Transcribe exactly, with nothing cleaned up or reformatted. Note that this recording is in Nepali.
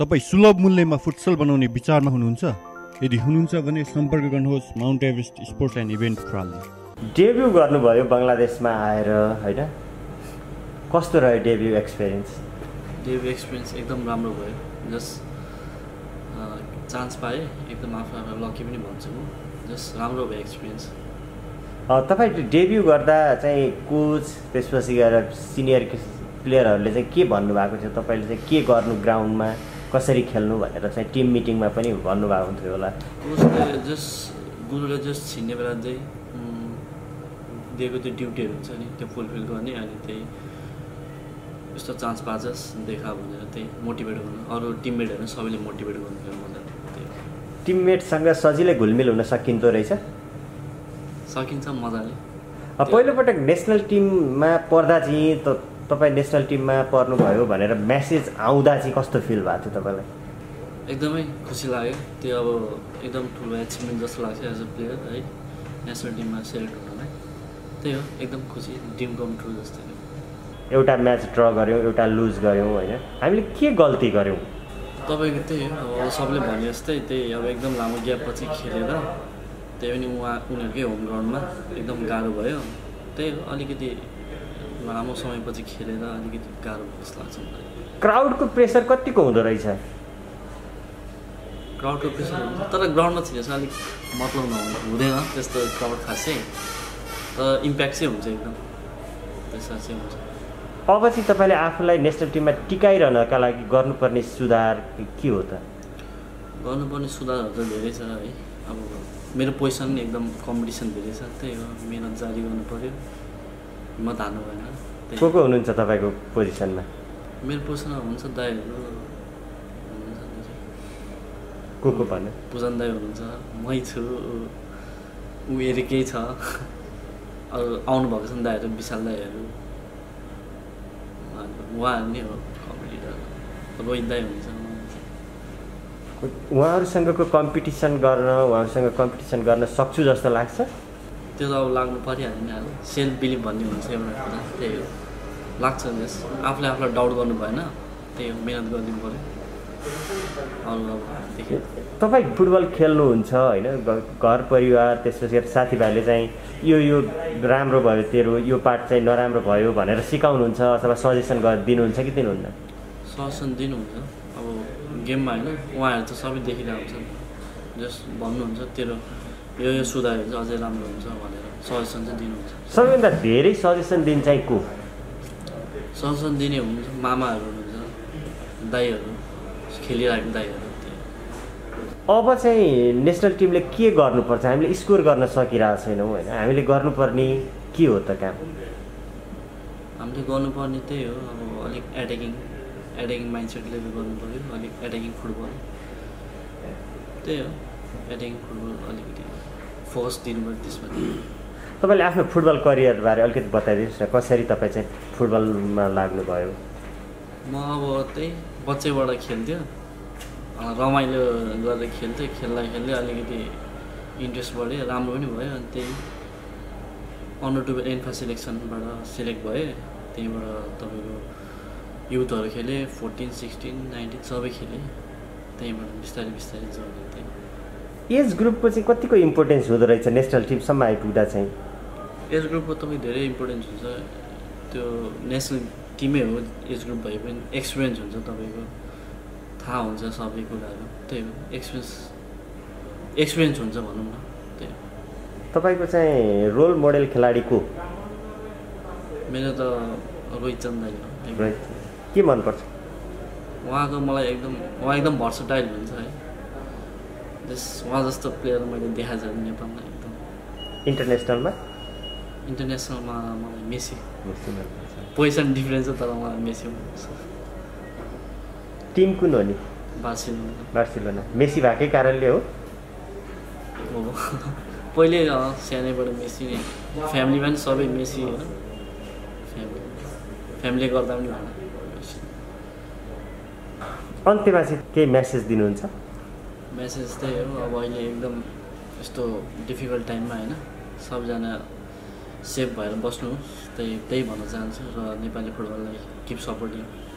तपाई सुलभ मूल्यमा फुटसल बनाउने विचारमा हुनुहुन्छ? यदि हुनुहुन्छ भने सम्पर्क गर्नुहोस् Mount Everest sports and event प्रणाली। डेब्यू गर्नुभयो बङ्गलादेशमा आएर हैन, कस्तो रह्यो डेब्यू एक्सपिरियन्स? डेब्यू एक्सपिरियन्स एकदम राम्रो भयो। जस्ट चान्स पाएँ, एकदम आफू आफूलाई लकी पनि भन्छु म। जस्ट राम्रो भयो एक्सपिरियन्स। तपाईँ डेब्यू गर्दा चाहिँ कोच त्यसपछि गएर सिनियर प्लेयरहरूले चाहिँ के भन्नुभएको थियो? तपाईँले चाहिँ के गर्नु ग्राउन्डमा, कसरी खेल्नु भनेर चाहिँ टिम मिटिङमा पनि भन्नुभएको हुन्थ्यो होला। कोचले जस्ट गुरुले जस्ट छिन्ने बेला चाहिँ दिएको त्यो ड्युटीहरू हुन्छ नि, त्यो फुलफिल गर्ने, अनि त्यही यस्तो चान्स पाछस् देखा भनेर त्यही मोटिभेट गर्नु, अरू टिममेटहरू सबैले मोटिभेट गर्नु मलाई। टिममेटसँग सजिलै घुलमिल हुन सकिँदो रहेछ? सकिन्छ मजाले। पहिलोपटक नेसनल टिममा पर्दा चाहिँ त तपाईँ नेसनल टिममा पर्नुभयो भनेर मेसेज आउँदा चाहिँ कस्तो फिल भएको थियो तपाईँलाई? एकदमै खुसी लाग्यो। त्यो अब एकदम ठुलो एचिभमेन्ट जस्तो लाग्छ एज अ प्लेयर है, नेसनल टिममा सेलेक्ट हुनलाई। त्यही हो, एकदम खुसी, ड्रिम कम ट्रु जस्तो। एउटा म्याच ड्र गऱ्यौँ, एउटा लुज गऱ्यौँ होइन, हामीले के गल्ती गऱ्यौँ? तपाईँको त्यही हो, अब सबले भने जस्तै त्यही अब एकदम लामो ग्यापपछि खेलेर, त्यही पनि उहाँ उनीहरूकै होम ग्राउन्डमा एकदम गाह्रो भयो। त्यही हो, अलिकति लामो समयपछि खेलेर अलिकति गाह्रो जस्तो लाग्छ मलाई। क्राउडको प्रेसर कतिको हुँदो रहेछ? क्राउडको प्रेसर हुन्छ, तर ग्राउन्डमा छिरेछ अलिक मतलब नहुनु हुँदैन त्यस्तो क्राउड खासै, तर इम्प्याक्ट चाहिँ हुन्छ एकदम, प्रेसर चाहिँ हुन्छ। अब चाहिँ तपाईँले आफूलाई नेसनल टिममा टिकाइरहनका लागि गर्नुपर्ने सुधार के हो त? गर्नुपर्ने सुधारहरू त धेरै छ है। अब मेरो पोजिसन नि एकदम कम्पिटिसन धेरै छ, त्यही हो, मेहनत जारी गर्नु पऱ्यो, हिम्मत हान्नु भएन। को को हुनुहुन्छ तपाईँको पोजिसनमा? मेरो पोजिसनमा हुनुहुन्छ दाईहरू हुनुहुन्छ, को को भन्नु? पूजन दाई हुनुहुन्छ, मै छु, ऊ एरिकै छ, अरू आउनुभएको छ नि दाईहरू, विशाल दाईहरू, उहाँहरू नै हो कम्पिटिटर। रोहित दाई हुनुहुन्छ। उहाँहरूसँगको कम्पिटिसन गर्न उहाँहरूसँग कम्पिटिसन गर्न सक्छु जस्तो लाग्छ? त्यो त अब लाग्नु परिहाल्यो नि, अब सेल्फ बिलिभ भन्ने हुन्छ एउटा कुरा, त्यही हो, लाग्छ। जस आफूले आफूलाई डाउट गर्नु भएन, त्यही हो, मिहिनेत गरिदिनु पऱ्यो। अरू अब देखि तपाईँ फुटबल खेल्नुहुन्छ होइन, घर परिवार त्यसपछि साथीभाइले चाहिँ यो यो राम्रो भयो तेरो, यो पार्ट चाहिँ नराम्रो भयो भनेर सिकाउनुहुन्छ अथवा सजेसन दिनुहुन्छ कि दिनुहुन्न? सजेसन दिनुहुन्छ। अब गेममा होइन, उहाँहरू त सबै देखिरहेको हुन्छ, जस्ट भन्नुहुन्छ तेरो यो यो सुधार हुन्छ अझै राम्रो हुन्छ भनेर सजेसन चाहिँ दिनुहुन्छ। सबैभन्दा धेरै सजेसन दिन चाहिँ को? सजेसन दिने हुनुहुन्छ मामाहरू हुनुहुन्छ, दाईहरू, खेलिरहेको दाईहरू। अब चाहिँ नेसनल टिमले के गर्नुपर्छ? हामीले स्कोर गर्न सकिरहेको छैनौँ होइन, हामीले गर्नुपर्ने के हो त काम? हामीले गर्नुपर्ने त्यही हो, अब अलिक एट्याकिङ एट्याकिङ माइन्डसेटले गर्नु पऱ्यो, अलिक एट्याकिङ फुटबल, त्यही हो, एट्याकिङ फुटबल अलिकति फोकस दिनु पऱ्यो त्यसमा। तपाईँले आफ्नो फुटबल करियरबारे अलिकति बताइदिनुहोस् न, कसरी तपाईँ चाहिँ फुटबलमा लाग्नुभयो? म अब त्यही बच्चैबाट खेल्थ्यो, रमाइलो गरेर खेल्थेँ, खेल्दा खेल्दै अलिकति इन्ट्रेस्ट बढ्यो, राम्रो पनि भयो। अनि त्यही अन्डर टुवेल्भ एन्फा सेलेक्सनबाट सेलेक्ट भएँ, त्यहीँबाट तपाईँको युथहरू खेलेँ, फोर्टिन सिक्सटिन नाइन्टिन सबै खेलेँ, त्यहीँबाट बिस्तारै बिस्तारै जोडेँ। त्यही एज ग्रुपको चाहिँ कतिको इम्पोर्टेन्स हुँदो रहेछ नेसनल टिमसम्म आइपुग्दा चाहिँ? एज ग्रुपको तपाईँ धेरै इम्पोर्टेन्स हुन्छ, त्यो नेसनल टिमै हो एज ग्रुप भए पनि एक्सपिरियन्स हुन्छ, तपाईँको थाहा हुन्छ सबै कुराहरू, त्यही हो, एक्सपिरियन्स एक्सपिरियन्स हुन्छ भनौँ न। त्यही तपाईँको चाहिँ रोल मोडल खेलाडी को? मेरो त रोहित चन्द दाइ हो। के मनपर्छ उहाँको? मलाई एकदम उहाँ एकदम भर्सटाइल हुन्छ है, जस उहाँ जस्तो प्लेयर मैले देखाएको छ नेपालमा एकदम। इन्टरनेसनलमा? इन्टरनेसनलमा मलाई मेसी, पोजिसन डिफ्रेन्स छ तर मलाई मेसी मनपर्छ। टिम कुन हो नि? बार्सिलोना। बार्सिलोना मेसी भएकै कारणले हो? हो, पहिले सानैबाट मेसी नै, फ्यामिलीमा पनि सबै मेसी हो, फ्यामिली फ्यामिलीले गर्दा पनि भएन। अन्त्यमा चाहिँ केही मेसेज दिनुहुन्छ? मेसेज त्यही हो, अब अहिले एकदम यस्तो डिफिकल्ट टाइममा होइन, सबजना सेफ भएर बस्नुहोस्, त्यही त्यही भन्न चाहन्छु। र नेपाली फुटबललाई किप सपोर्टिङ।